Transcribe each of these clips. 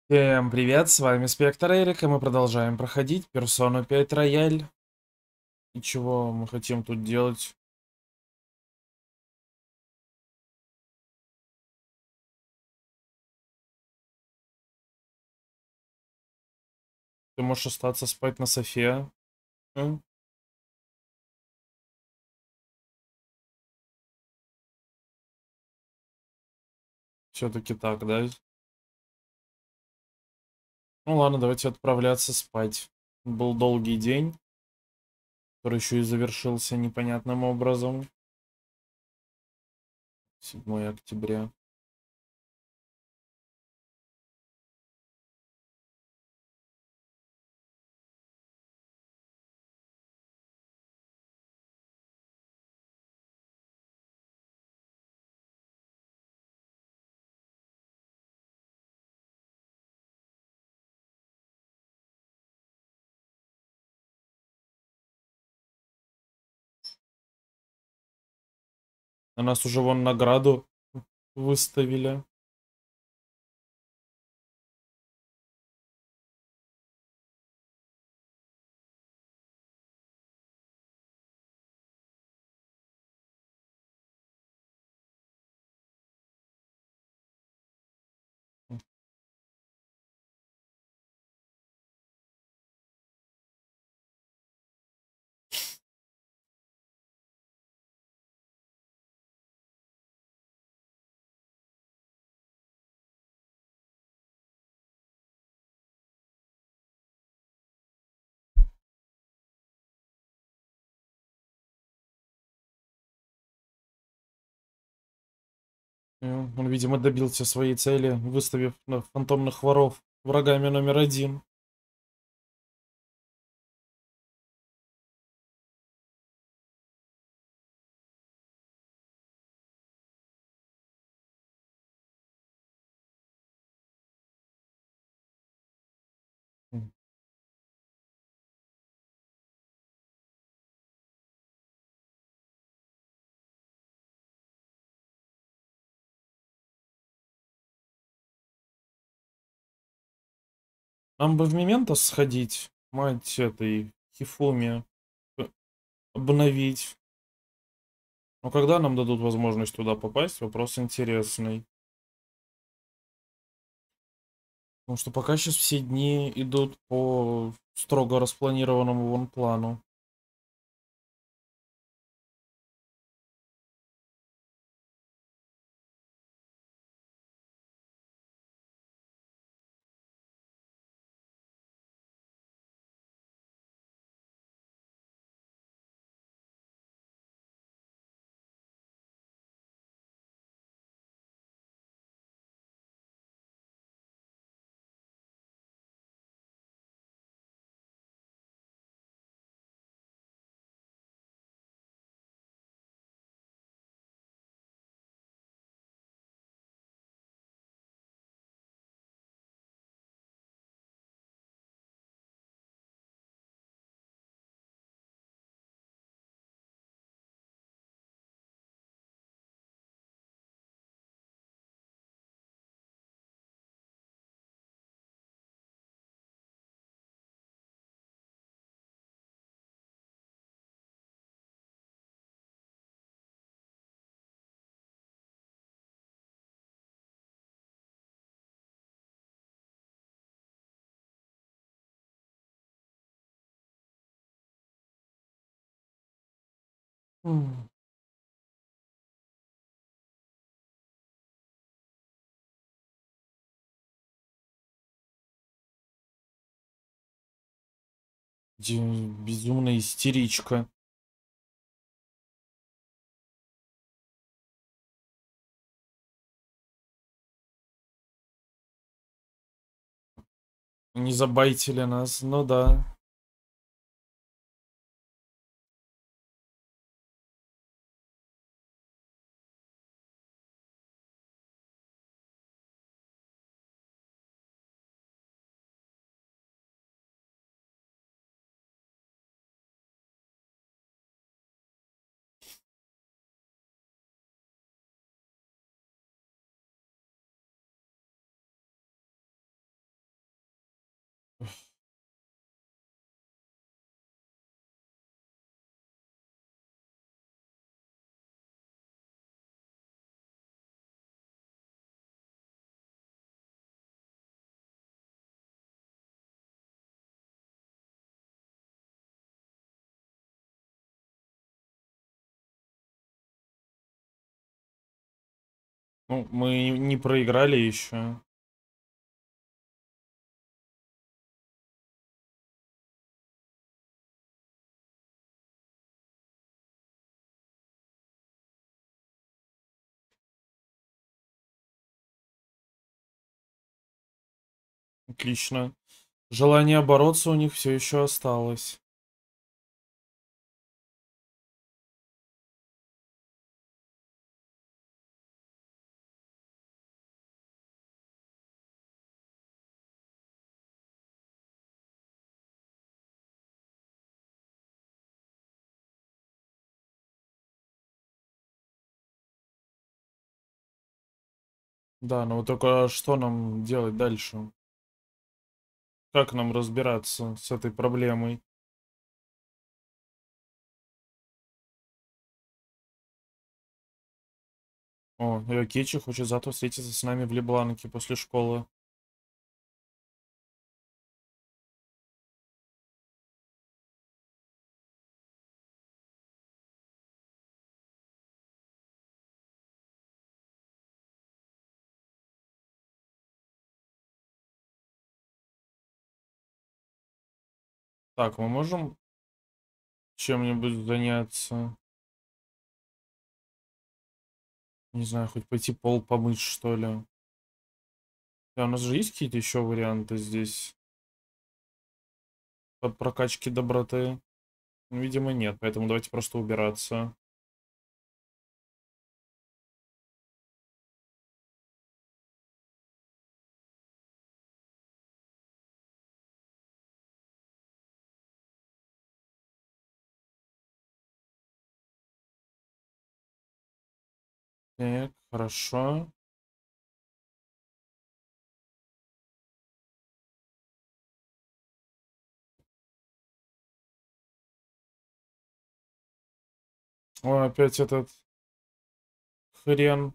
Всем привет, с вами Спектр Эрик, и мы продолжаем проходить Персону 5 Рояль. И чего мы хотим тут делать? Ты можешь остаться спать на софе. Все-таки так, да? Ну ладно, давайте отправляться спать. Был долгий день, который еще и завершился непонятным образом. 7 октября. На нас уже вон награду выставили. Он, видимо, добился своей цели, выставив фантомных воров врагами номер один. Нам бы в Мементос сходить, мать этой Хифуми, э, обновить. Но когда нам дадут возможность туда попасть, вопрос интересный. Потому что пока сейчас все дни идут по строго распланированному вон плану. М, Безумная истеричка. Не забайтили нас, ну да. Ну, мы не проиграли еще. Отлично. Желание бороться у них все еще осталось. Да, но вот только что нам делать дальше? Как нам разбираться с этой проблемой? О, Кечи хочет завтра встретиться с нами в Лебланке после школы. Так, мы можем чем-нибудь заняться? Не знаю, хоть пойти пол помыть, что ли. Да, у нас же есть какие-то еще варианты здесь по прокачке доброты? Ну, видимо, нет, поэтому давайте просто убираться. Так, хорошо. О, опять этот хрен.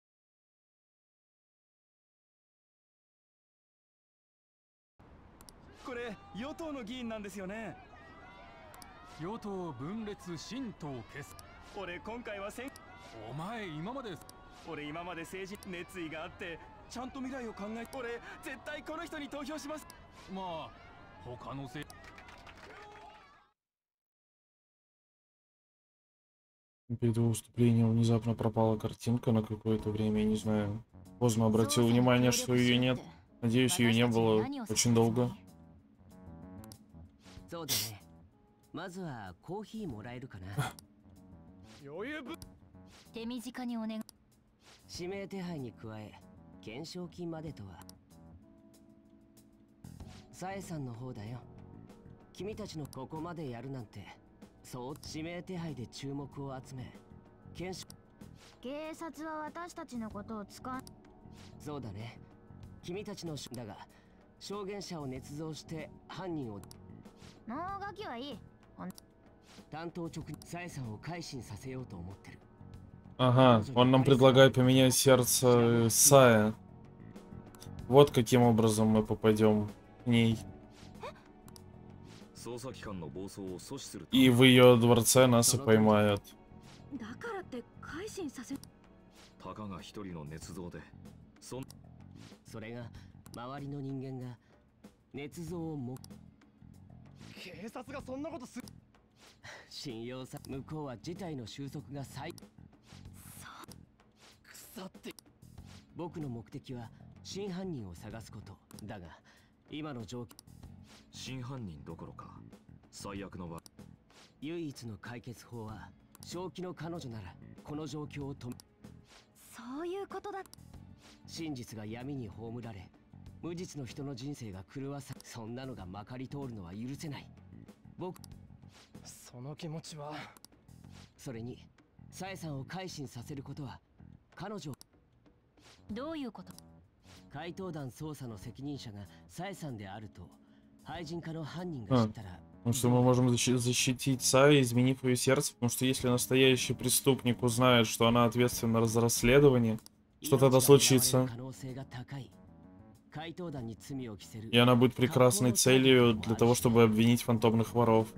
Перед его выступлением внезапно пропала картинка на какое-то время, я не знаю. Поздно обратил внимание, что ее нет. Надеюсь, ее не было очень долго. そうだね。まずはコーヒーもらえるかな。余裕ぶ。手短にお願い。指名手配に加え、懸賞金までとは。サエさんの方だよ。君たちのここまでやるなんて、そう指名手配で注目を集め、検証。警察は私たちのことを使う。そうだね。君たちのだが、証言者を捏造して犯人を。脳書きはいい。担当直にサエさんを改心させようと思ってる。 Ага, он нам предлагает поменять сердце Сая. Вот каким образом мы попадем к ней. И в ее дворце нас и поймают. Потому что мы можем защитить Сай, изменив ее сердце, потому что если настоящий преступник узнает, что она ответственна за расследование, что тогда случится? И она будет прекрасной целью для того, чтобы обвинить фантомных воров.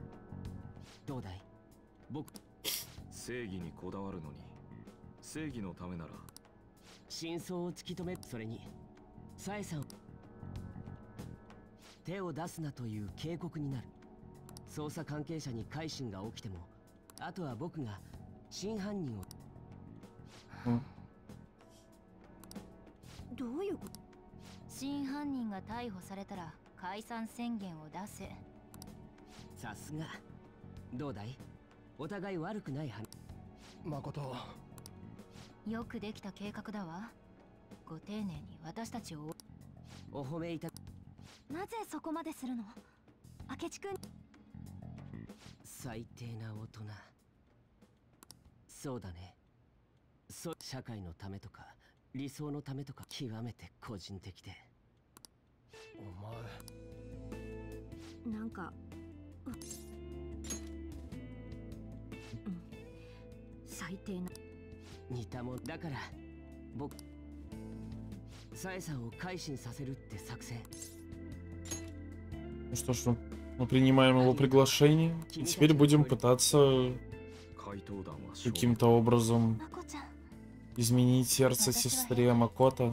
Ну что ж, мы принимаем его приглашение, и теперь будем пытаться каким-то образом изменить сердце сестре Макото.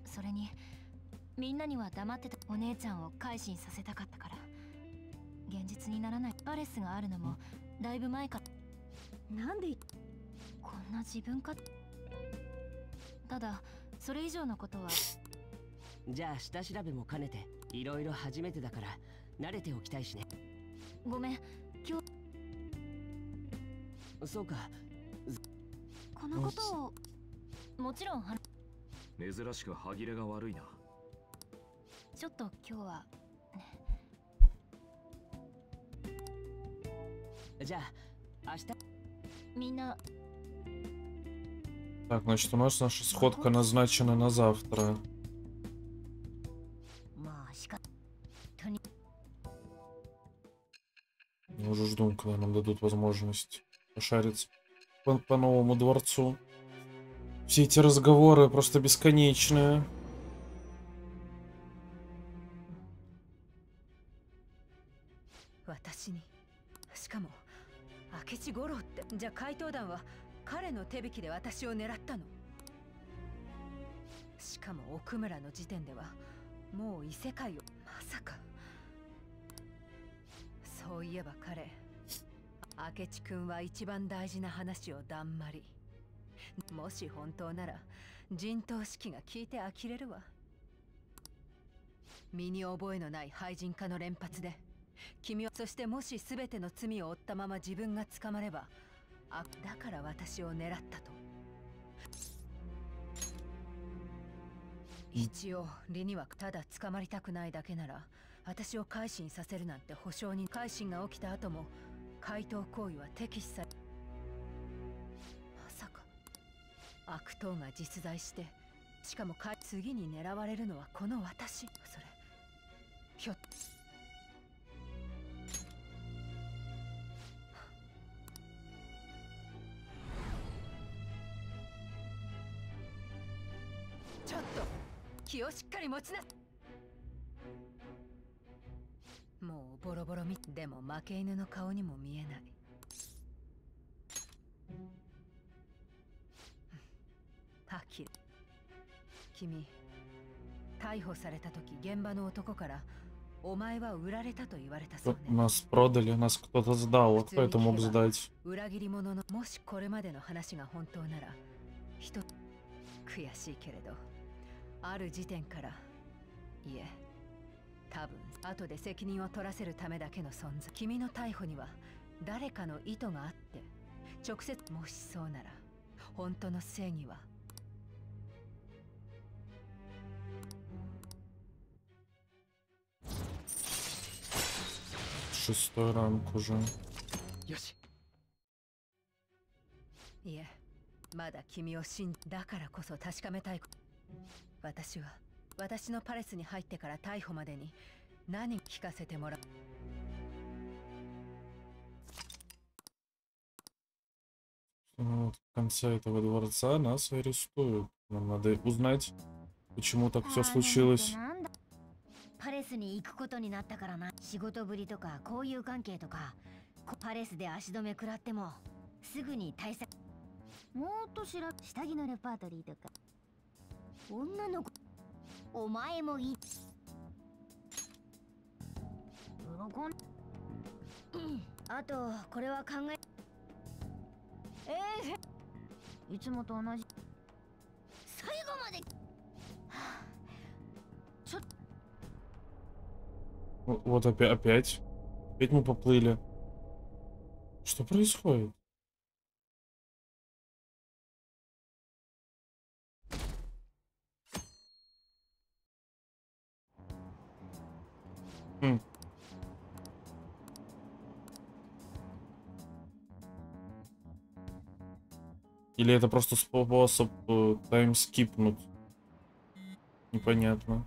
Так, значит, у нас наша сходка назначена на завтра. Я уже жду, когда нам дадут возможность пошариться по новому дворцу. Все эти разговоры просто бесконечные. Нас продали, нас кто-то сдал, вот кто это мог сдать? Шестой ранг уже. 何聞かせてもらう。 Вот в конце этого дворца нас арестуют. Нам надо узнать, почему так все случилось. パレスに行くことになったからな。仕事ぶりとか交友関係とか、パレスで足止め食らってもすぐに対策。もっと下着のレパートリーとか。女の子、お前もいい。あとこれは考え。いつもと同じ。最後まで。ちょっと。 Вот опять. Опять мы поплыли. Что происходит? Или это просто способ таймскипнуть? Непонятно.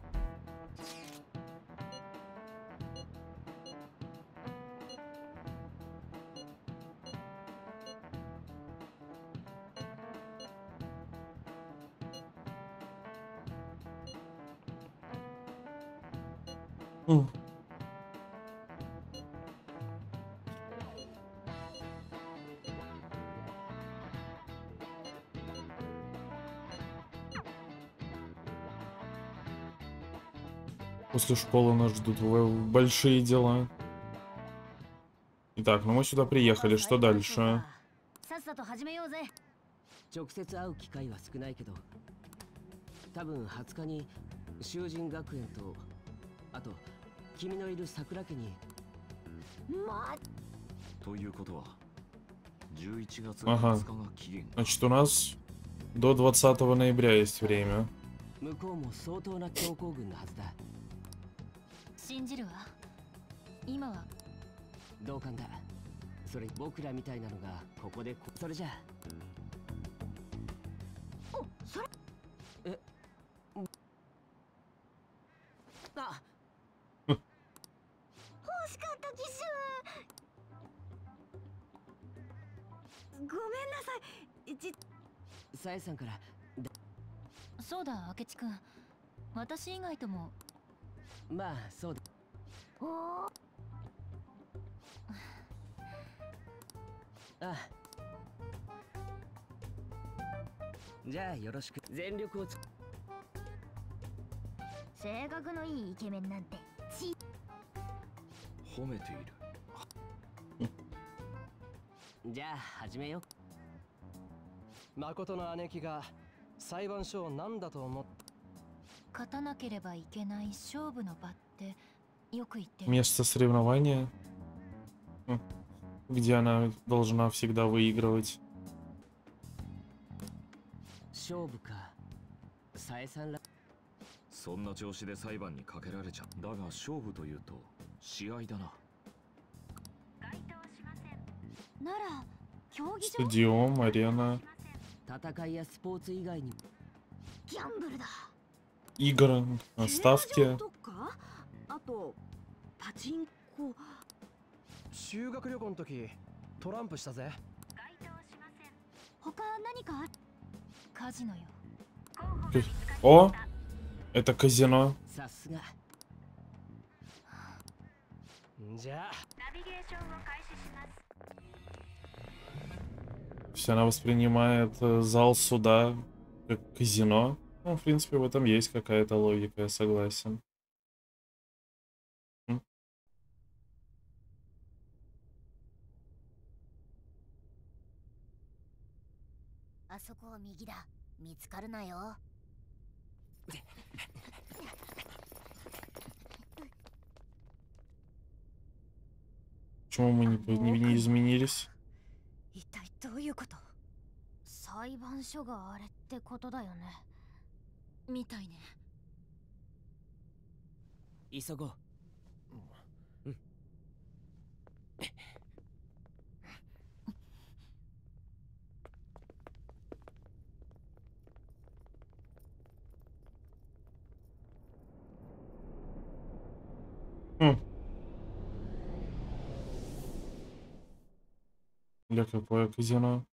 После школы нас ждут большие дела. Итак, ну мы сюда приехали. Что дальше? 直接会う機会は少ないけど、多分20日に囚人学園と、あと君のいる桜家に。 ということは11月 Ага. 20日が期限。 Значит, у нас до 20 ноября есть время. 向こうも相当な強行軍のはずだ。信じるわ。今は同感だ。それ僕らみたいなのがここでそれじゃあ。お、それ。え。あ。欲しかった機種。ごめんなさい。さえさんから。そうだ、明智くん。私以外とも。まあ、そうだ。おお。ああ。じゃあよろしく。全力を性格のいいイケメンなんて褒めている。 じゃあ始めよう。 誠の姉貴が裁判所を何だと思って。 勝たなければいけない勝負の場ってよく言ってる。 Место соревнования, где она должна всегда выигрывать. 勝負か。さえさんら。 そんな調子で裁判にかけられちゃう。だが勝負というと試合だな。 該当しません。なら競技場。 Стадион, арена. 戦いやスポーツ以外にギャンブルだ。 Игры, ставки. あとパチンコ。 修学旅行の時トランプしたぜ。 該当しません。他何かカジノよ。 О, это казино. さすが。 じゃあナビゲーションを開始します。 То есть она воспринимает зал суда как казино. Ну, в принципе, в этом есть какая-то логика, я согласен. あそこを右だ。見つかるなよ。 Почему мы не изменились? 一体どういうこと？裁判所があれってことだよね。みたいね。急ごう。 Хм. Для какое казино?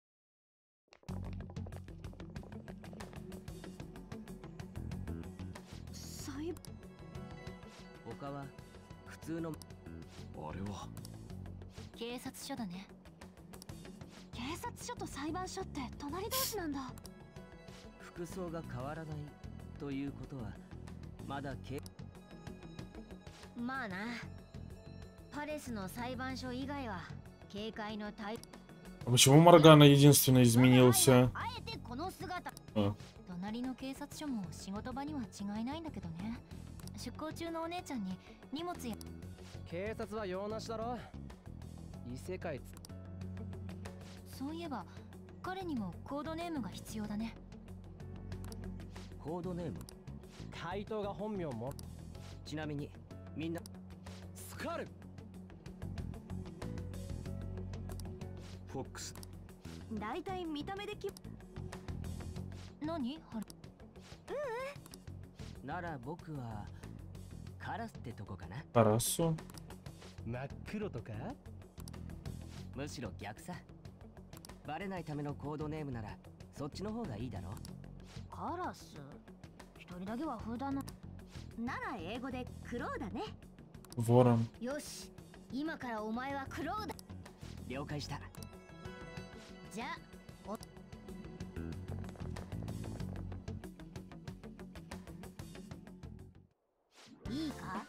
他は普通のあれは警察署だね。警察署と裁判所って隣同士なんだ。 服装が変わらないということはまだまあな。パレスの裁判所以外は警戒の対 А почему Моргана единственный изменился? あえてこの姿。 あ隣の警察署も仕事場には違いないんだけどね。出向中のお姉ちゃんに荷物や。 警察は用なしだろ。異世界そういえば彼にもコードネームが必要だね。 コードネーム。 怪盗が本名も。 ちなみにみんなスカル。 フォックス。 だいたい見た目で何はる。 なら僕はカラスってとこかな。 Парасу. 真っ黒とか。 むしろ逆さ。バレないためのコードネームならそっちの方がいいだろ。 カラス。一人だけは風だな。なら英語でクロウだね。 Ворон. よし、今からお前はクロウだ。 了解した。 じゃあ、いいか。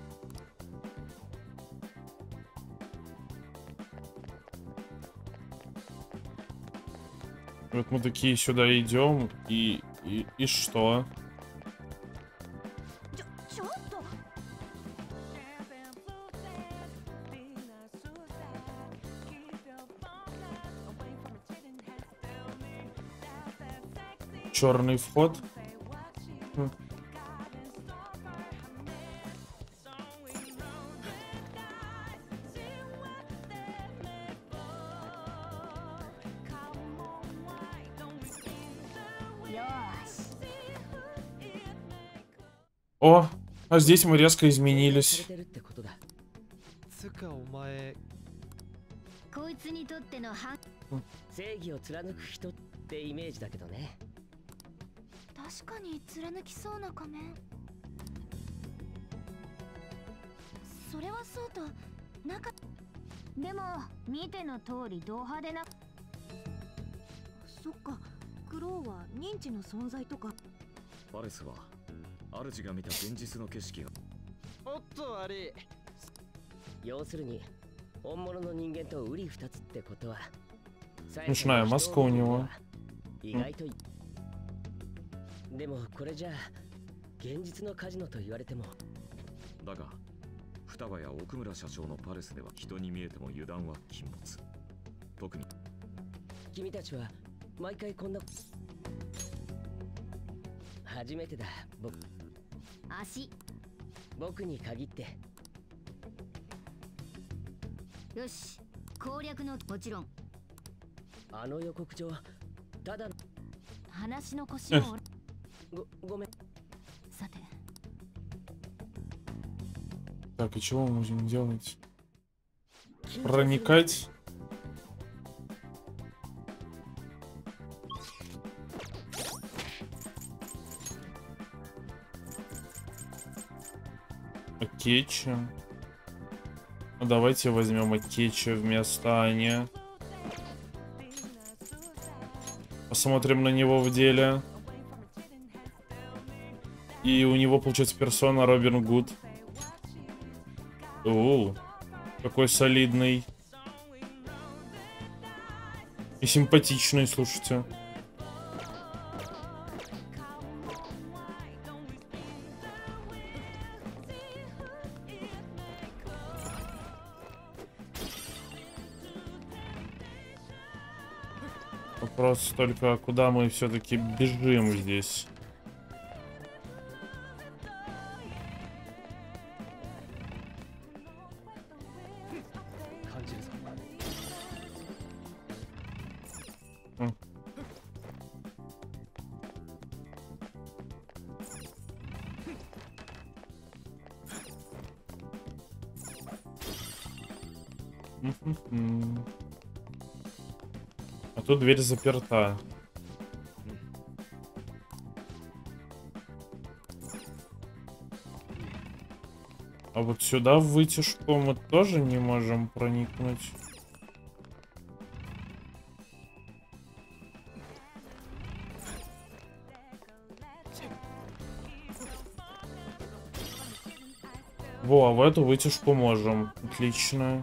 Вот мы такие сюда идем, и что? ちょっと。 Черный вход. Хм. О, а здесь мы резко изменились. されてるってことだ。 つかお前。 こいつにとっての反。 正義を貫く人ってイメージだけどね。 確かに貫きそうな仮面。それはそうと中でも見ての通りド派手な。そっか、クロウは認知の存在とか。 パレスは主が見た現実の景色が。 おっと悪い。 要するに本物の人間と瓜二つってことは。 Смешная маска у него. 意外とでもこれじゃあ現実のカジノと言われても。 だが双葉や奥村社長のパレスでは人に見えても油断は禁物。特に君たちは毎回こんな。初めてだ。 足。 僕に限って。 よし、攻略のもちろん。 あの予告状ただの話の腰を。 ごめん。 さて。 Так, и чего мы можем делать? Проникать? Акечи. Ну, давайте возьмем Акечи вместо Ани. Посмотрим на него в деле. И у него получается персона Робин Гуд. Оу, какой солидный. И симпатичный, слушайте. Вопрос только, куда мы все-таки бежим здесь. Мгм. А тут дверь заперта. А вот сюда в вытяжку мы тоже не можем проникнуть. Во, а в эту вытяжку можем. Отлично.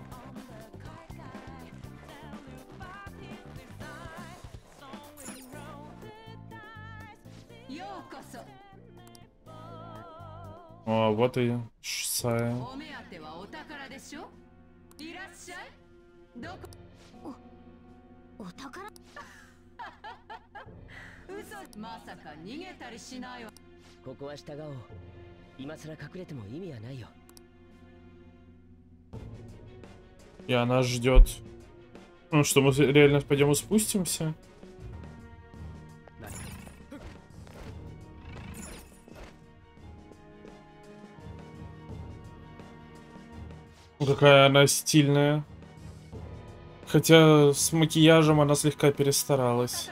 О, вот и Сая. お目当てはお宝でしょ。いらっしゃい。どこ。 お宝。 嘘。まさか逃げたりしないわ。 ここは従おう。今さら隠れても意味はないよ。 И она ждет. Ну что, мы реально пойдем и спустимся? Какая она стильная. Хотя с макияжем она слегка перестаралась.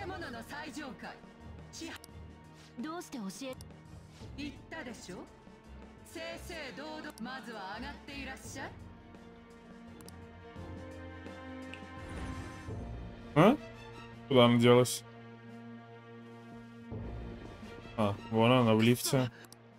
どうして教え。 言ったでしょ。正々堂々まずは上がっていらっしゃい。 А? Куда она делась? А, вон она в лифте.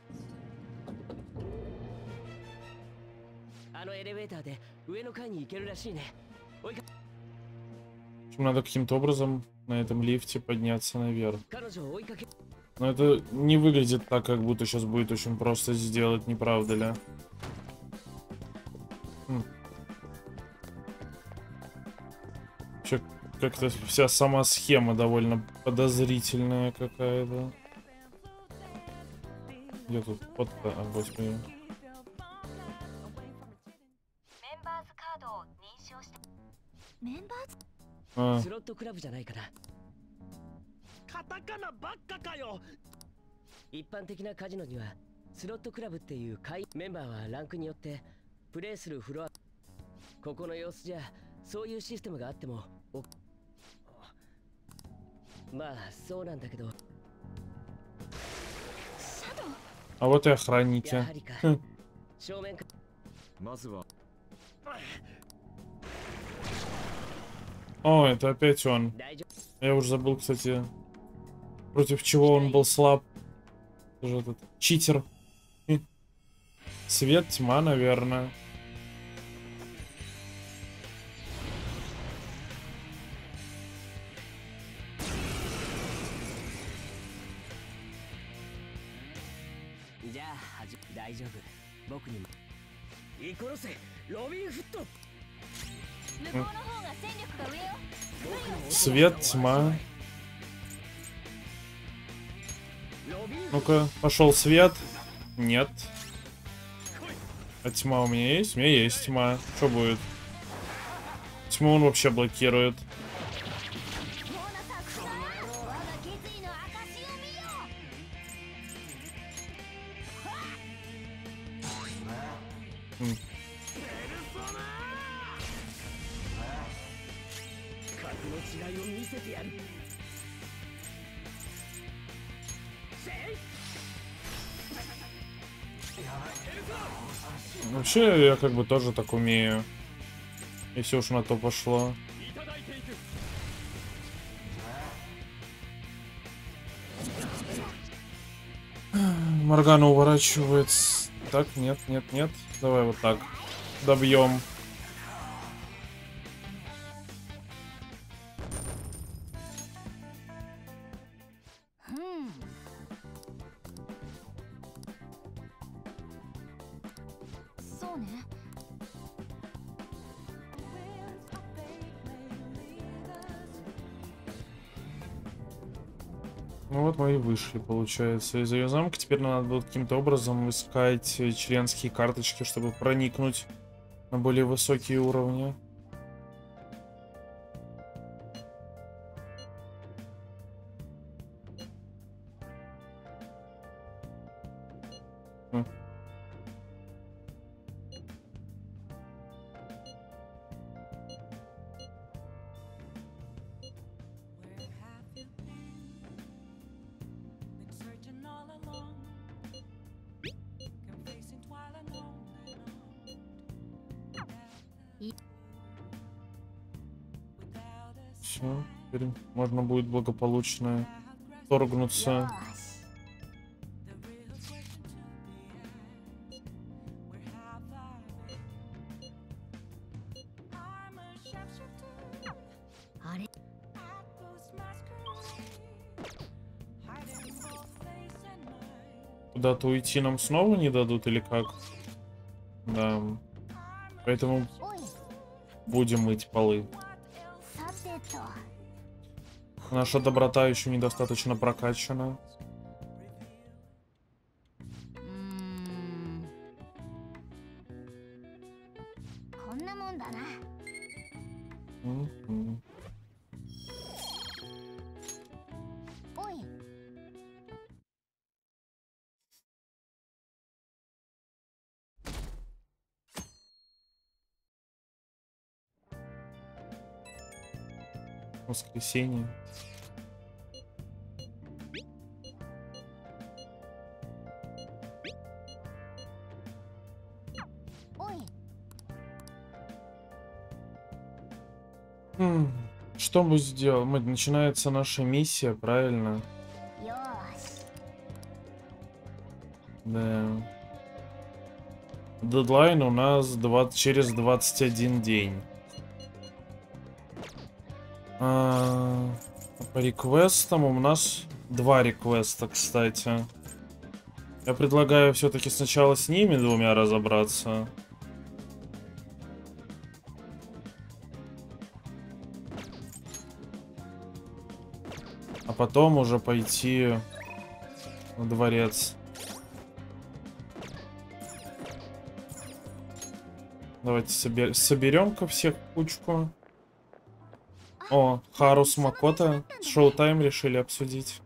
あのエレベーターで上の階に行けるらしいね。追いか。 Надо каким-то образом на этом лифте подняться наверх. 彼女を追いかけ。 Но это не выглядит так, как будто сейчас будет очень просто сделать, не правда ли? Вообще, как-то вся сама схема довольно подозрительная какая-то. Где тут подка? А, господи. メンバーズ。 А, スロットクラブじゃないかな。 カタカナばっかかよ。 一般的なカジノにはスロットクラブっていう会メンバーはランクによってプレイするフロア。ここの様子じゃそういうシステムがあってもまあそうなんだけど。 а вот и охранники. やはりか。正面か。 まずは О, это опять он. 大丈夫。 Я уже забыл, кстати, против чего он был слаб. Тоже этот читер. Свет, тьма, наверное. Свет, тьма. Ну-ка, пошел свет. Нет. А тьма у меня есть? У меня есть тьма. Что будет? Тьму он вообще блокирует. Вообще, я как бы тоже так умею. Если уж на то пошло. Моргана уворачивается. Так, нет, нет, нет. Давай вот так. Добьем. Ну вот мы и вышли, получается, из ее замка. Теперь нам надо будет каким-то образом искать членские карточки, чтобы проникнуть на более высокие уровни. Все, теперь можно будет благополучно торгнуться. Куда-то уйти нам снова не дадут или как? Да. Поэтому будем мыть полы. Наша доброта еще недостаточно прокачана. Мгм. Воскресенье. Что мы сделаем? Начинается наша миссия, правильно? Да. Дедлайн у нас через 21 день. По реквестам у нас 2 реквеста, кстати. Я предлагаю все-таки сначала с ними 2 разобраться. А потом уже пойти в дворец. Давайте соберем-ка всех в кучку. О, Хару с Макото. Шоу-тайм решили обсудить.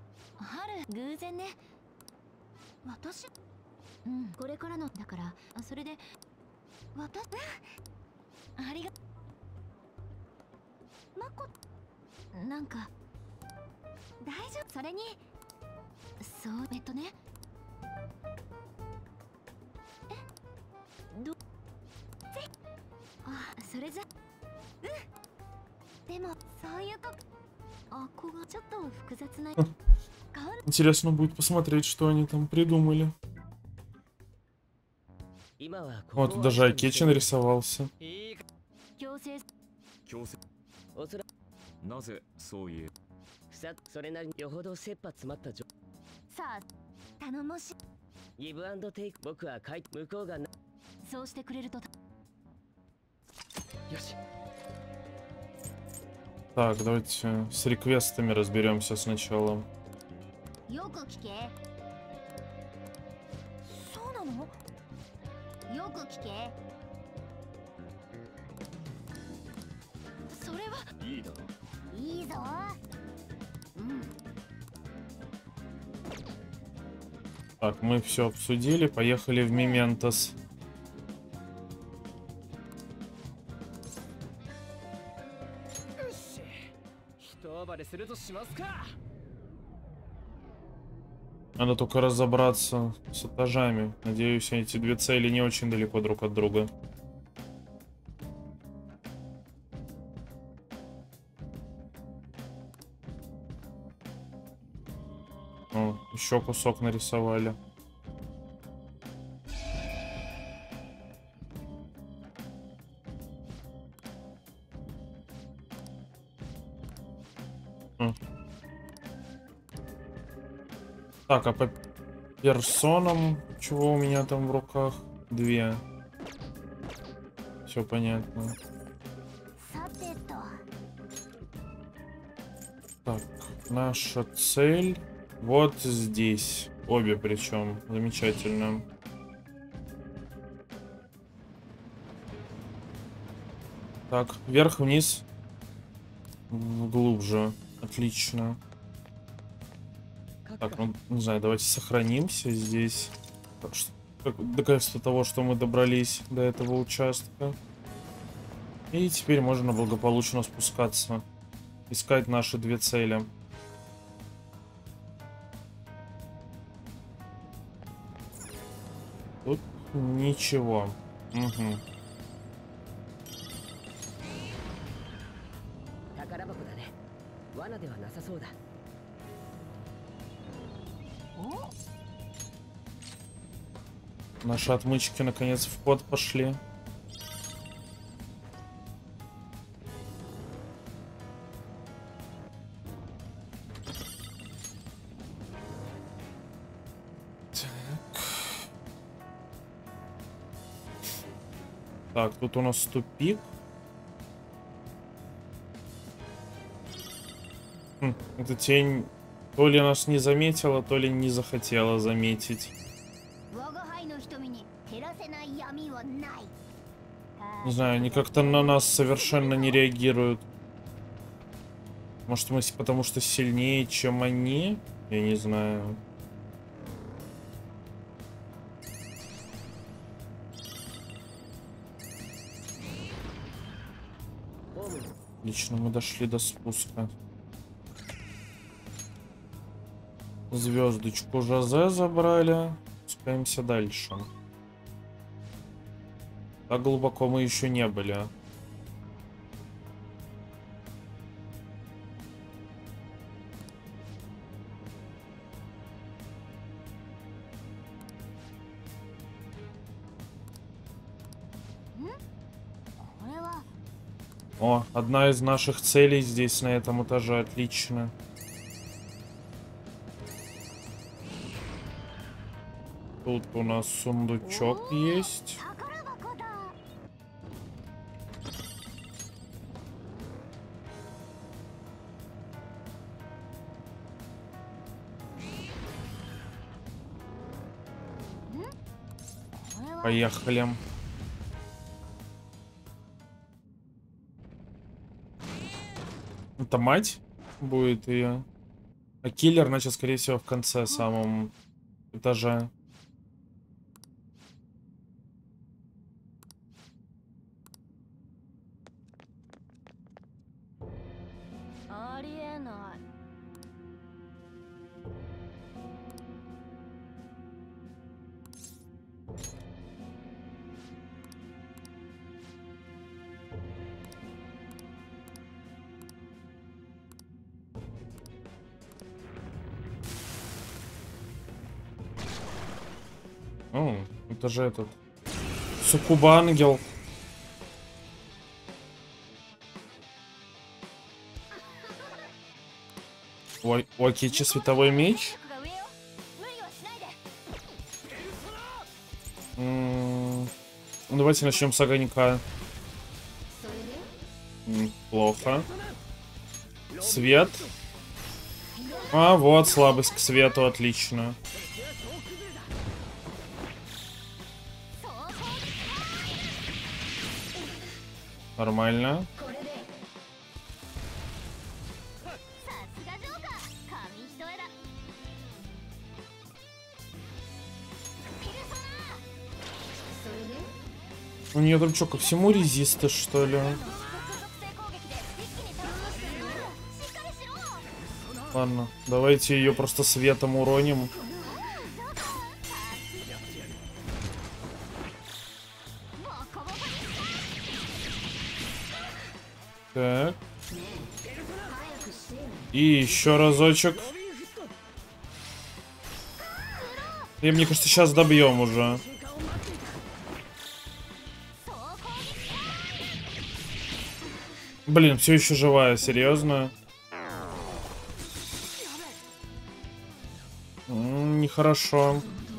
Интересно будет посмотреть, что они там придумали. Вот, даже Акечин рисовался. Так, давайте с реквестами разберемся сначала. Так, мы все обсудили, поехали в Мементос. Надо только разобраться с этажами. Надеюсь, эти 2 цели не очень далеко друг от друга. О, еще кусок нарисовали. Так, а по персонам чего у меня там в руках? 2. Все понятно. Так, наша цель вот здесь. Обе причем. Замечательно. Так, вверх-вниз. Глубже. Отлично. Так, ну, не знаю, давайте сохранимся здесь. Доказательство того, что мы добрались до этого участка. И теперь можно благополучно спускаться. Искать наши 2 цели. Тут ничего. Угу. 罠ではなさそうだ。 Наши отмычки наконец в ход пошли. Так, тут у нас тупик. Эта тень то ли нас не заметила, то ли не захотела заметить. Не знаю, они как-то на нас совершенно не реагируют. Может, мы потому что сильнее, чем они? Я не знаю. Отлично, мы дошли до спуска. Звездочку Жозе забрали. Спускаемся дальше. Так глубоко мы еще не были. О, одна из наших целей здесь, на этом этаже. Отлично. Тут у нас сундучок есть. Поехали. Это мать будет ее. А киллер, значит, скорее всего, в конце самом этаже. О, это же этот Суккуба-ангел. Ой, у Акичи световой меч. Давайте начнем с огонька. Плохо. Свет. А, вот, слабость к свету, отлично. Нормально. У нее там что, ко всему резисты, что ли? Ладно, давайте ее просто светом уроним. Так. И еще разочек. И мне кажется, сейчас добьем уже. Блин, все еще живая, серьезно. Нехорошо.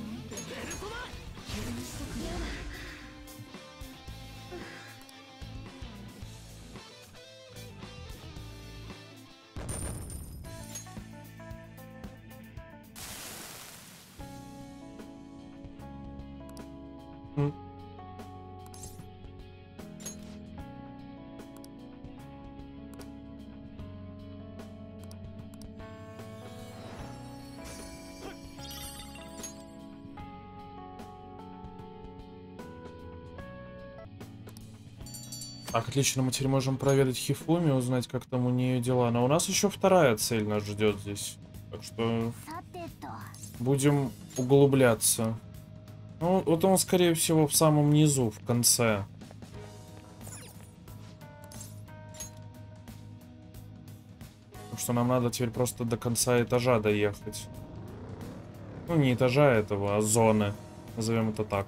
Так, отлично, мы теперь можем проведать Хифуми, узнать, как там у нее дела. Но у нас еще вторая цель нас ждет здесь. Так что будем углубляться. Ну, вот он, скорее всего, в самом низу, в конце. Потому что нам надо теперь просто до конца этажа доехать. Ну, не этажа этого, а зоны. Назовем это так.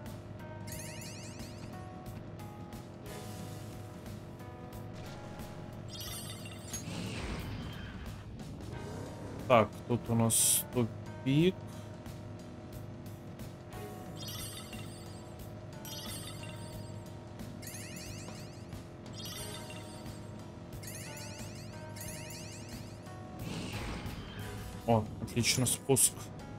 Так, тут у нас тупик. О, отлично, спуск.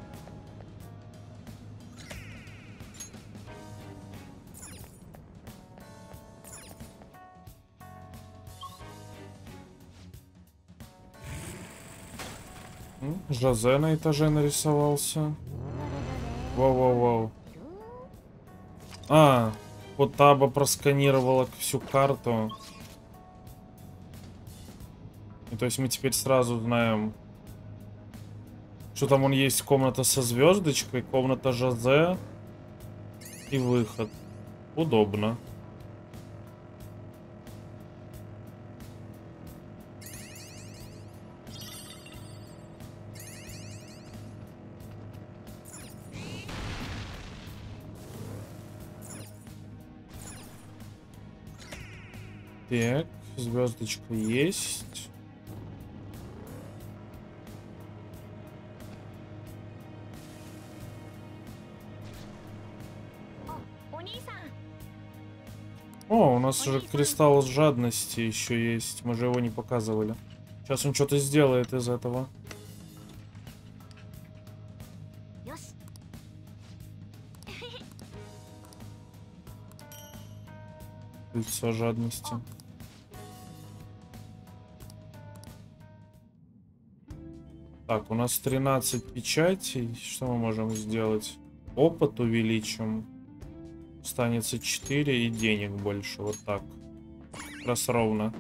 Жозе на этаже нарисовался. Воу-воу-воу. А, вот Таба просканировала всю карту. И то есть мы теперь сразу знаем, что там он есть комната со звездочкой, комната Жозе и выход. Удобно. Так, звездочка есть. О, у нас уже кристалл жадности еще есть. Мы же его не показывали. Сейчас он что-то сделает из этого. Лицо жадности. Так, у нас 13 печатей. Что мы можем сделать? Опыт увеличим. Останется 4 и денег больше. Вот так. Как раз ровно.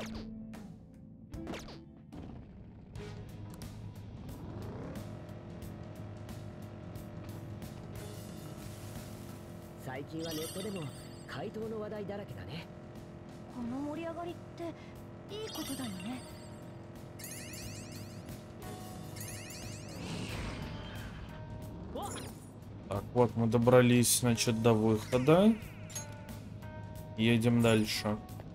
Так, вот мы добрались, значит, до выхода. Едем дальше.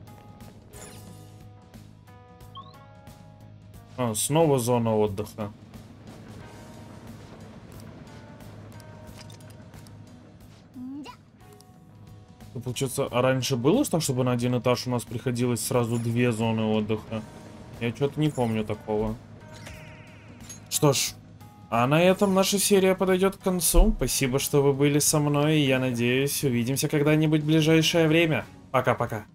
А, снова зона отдыха. Получается, а раньше было так, чтобы на один этаж у нас приходилось сразу 2 зоны отдыха? Я что-то не помню такого. Что ж, а на этом наша серия подойдет к концу. Спасибо, что вы были со мной, и я надеюсь, увидимся когда-нибудь в ближайшее время. Пока-пока.